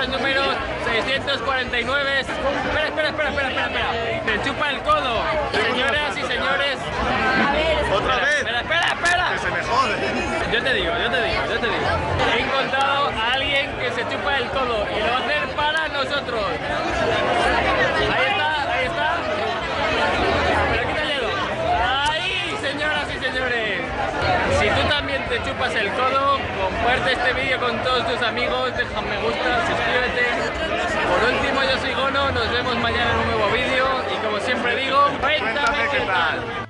episodios números 649. Espera. Te chupa el codo. Señoras y señores. ¿Otra vez? Espera. Que se me jode. Yo te digo. He encontrado a alguien que se chupa el codo y lo va a hacer para nosotros. Ahí está. Pero quita el dedo. Ahí, señoras y señores. Si tú también te chupas el codo, comparte este vídeo con todos tus amigos, deja me gusta, suscríbete. Por último, yo soy Gono, nos vemos mañana en un nuevo vídeo y como siempre digo, cuéntame qué tal.